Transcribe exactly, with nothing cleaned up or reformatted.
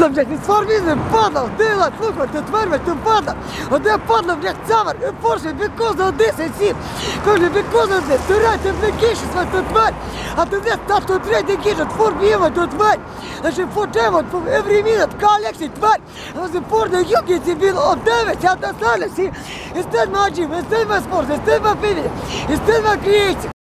падла, блядь, не сформізує, падла, дила, слухай, ти твердь, ти падла. Оде падла, блядь, цавар, порше, бікоза, одиса, сім. Каже, бікоза, блядь, ти рай, ти блядь, кишись, ти тварь. А ти не став, тут третій кишить, форміва, тут тварь. Значить, фотево, every minute, калекси, тварь. Значить, порно, юки, ці біло, обдевець, я достанусь, і стиль маджим, і стиль спорт, і стиль фільм, і стиль креатив.